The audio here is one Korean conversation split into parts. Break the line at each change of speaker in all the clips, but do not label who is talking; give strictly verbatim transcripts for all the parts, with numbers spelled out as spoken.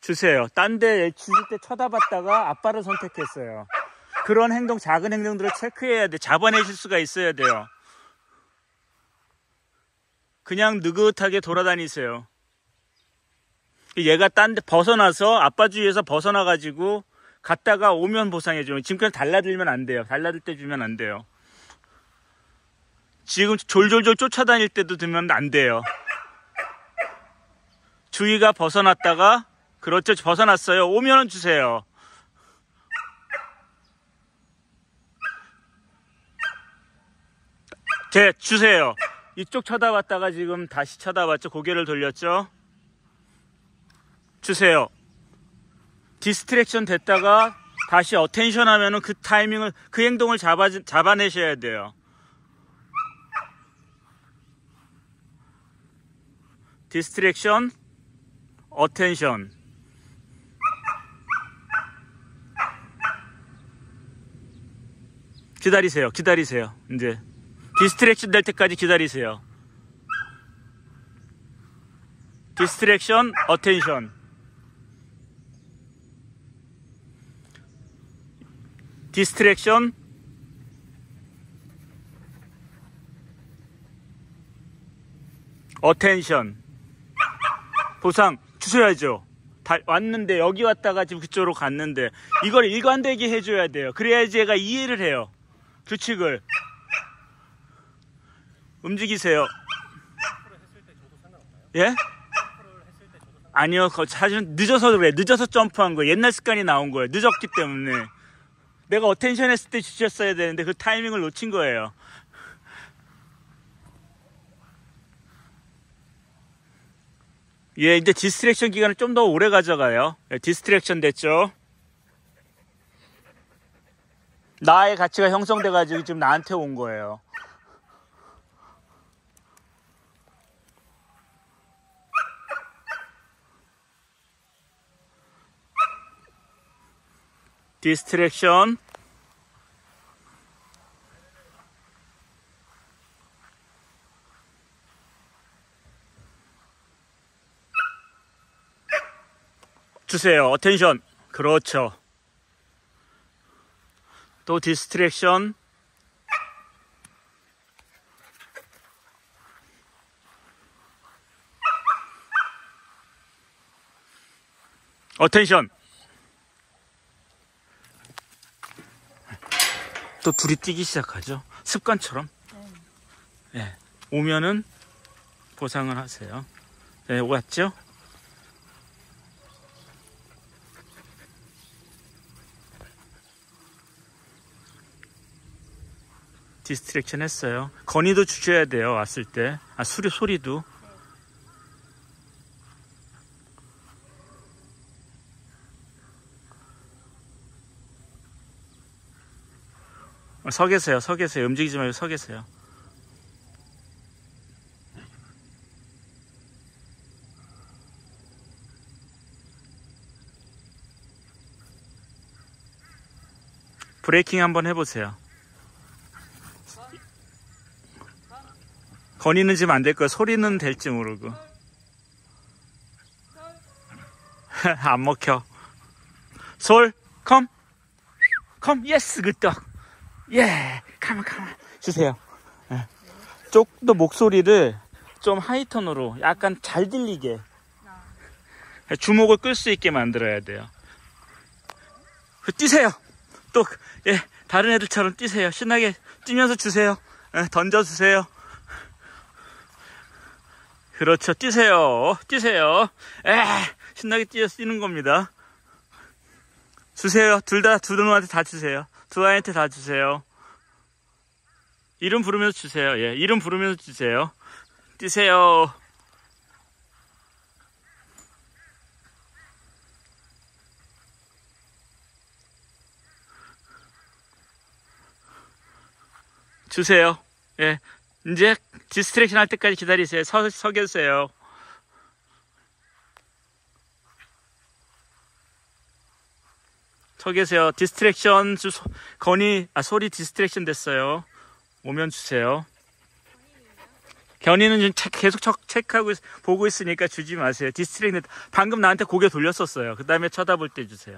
주세요. 딴 데 주실 때 쳐다봤다가 아빠를 선택했어요. 그런 행동, 작은 행동들을 체크해야 돼. 잡아내실 수가 있어야 돼요. 그냥 느긋하게 돌아다니세요. 얘가 딴 데 벗어나서 아빠 주위에서 벗어나가지고 갔다가 오면 보상해줘요. 지금 그냥 달라들면 안 돼요. 달라들 때 주면 안 돼요. 지금 졸졸졸 쫓아다닐 때도 들면 안 돼요. 주위가 벗어났다가, 그렇죠, 벗어났어요. 오면은 주세요. 제 주세요. 이쪽 쳐다봤다가 지금 다시 쳐다봤죠. 고개를 돌렸죠. 주세요. 디스트랙션 됐다가 다시 어텐션 하면은 그 타이밍을, 그 행동을 잡아, 잡아내셔야 돼요. 디스트랙션, 어텐션. 기다리세요. 기다리세요. 이제 디스트랙션 될 때까지 기다리세요. 디스트랙션, 어텐션. 디스트랙션, 어텐션. 보상 주셔야죠. 다 왔는데, 여기 왔다가 지금 그쪽으로 갔는데, 이걸 일관되게 해줘야 돼요. 그래야지 얘가 이해를 해요. 규칙을. 움직이세요. 예? 아니요, 사실은 늦어서 그래. 늦어서 점프한 거예요. 옛날 습관이 나온 거예요. 늦었기 때문에. 내가 어텐션 했을 때 주셨어야 되는데 그 타이밍을 놓친 거예요. 예, 이제 디스트랙션 기간을 좀 더 오래 가져가요. 예, 디스트랙션 됐죠? 나의 가치가 형성돼가지고 지금 나한테 온 거예요. 디스트랙션. 주세요. 어텐션. 그렇죠. 또 디스트랙션. 어텐션. 또 둘이 뛰기 시작하죠. 습관처럼. 네. 오면은 보상을 하세요. 네, 왔죠? 디스트랙션 했어요. 건의도 주셔야 돼요. 왔을 때. 아, 소리, 소리도. 서 계세요. 서 계세요. 움직이지 말고 서 계세요. 브레이킹 한번 해보세요. 건의는 지금 안 될 거예요. 소리는 될지 모르고. 안 먹혀. 솔, 컴. 컴, 예스, 굿떡. 예, 가만, 가만. 주세요. 예. 조금 더 목소리를 좀 하이톤으로 약간 잘 들리게. 주목을 끌 수 있게 만들어야 돼요. 뛰세요. 또, 예, 다른 애들처럼 뛰세요. 신나게 뛰면서 주세요. 예, 던져주세요. 그렇죠. 뛰세요. 뛰세요. 에, 신나게 뛰어 뛰는 겁니다. 주세요. 둘 다, 두 놈한테 다 주세요. 두 아이한테 다 주세요. 이름 부르면서 주세요. 예, 이름 부르면서 주세요. 뛰세요. 주세요. 예, 이제 디스트랙션 할 때까지 기다리세요. 서, 서 계세요. 서 계세요. 디스트랙션 주, 건의, 아, 소리 디스트랙션 됐어요. 오면 주세요. 견이는 좀 체크, 계속 척, 체크하고 있, 보고 있으니까 주지 마세요. 디스트랙트. 방금 나한테 고개 돌렸었어요. 그 다음에 쳐다볼 때 주세요.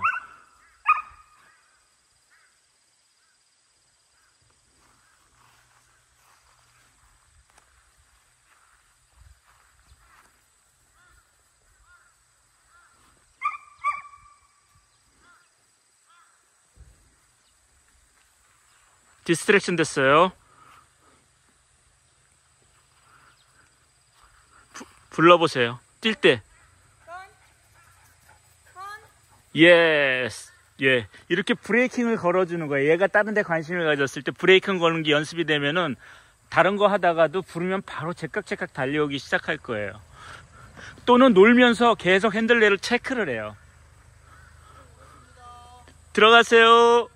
디스트랙션 됐어요. 부, 불러보세요. 뛸 때. 예스. 예. 이렇게 브레이킹을 걸어주는 거예요. 얘가 다른 데 관심을 가졌을 때 브레이킹 거는 게 연습이 되면은 다른 거 하다가도 부르면 바로 제깍제깍 달려오기 시작할 거예요. 또는 놀면서 계속 핸들레를 체크를 해요. 들어가세요.